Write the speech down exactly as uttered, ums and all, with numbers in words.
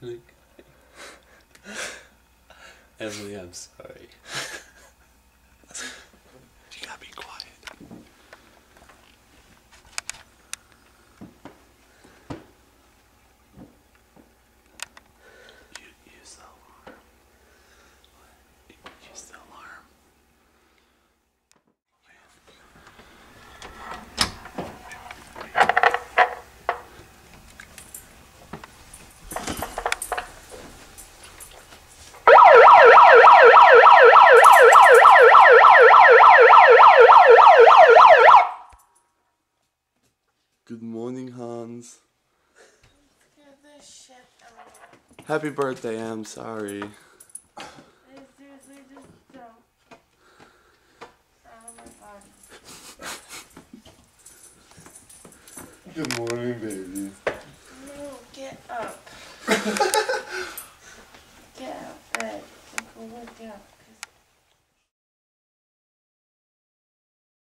Emily, I'm sorry. You gotta be quiet. You use the alarm. Use the alarm. Good morning, Hans. Get this shit out. Happy birthday, I'm sorry. I seriously just don't. Oh my god. Good morning, baby. No, get up. Get out of bed. Go work out.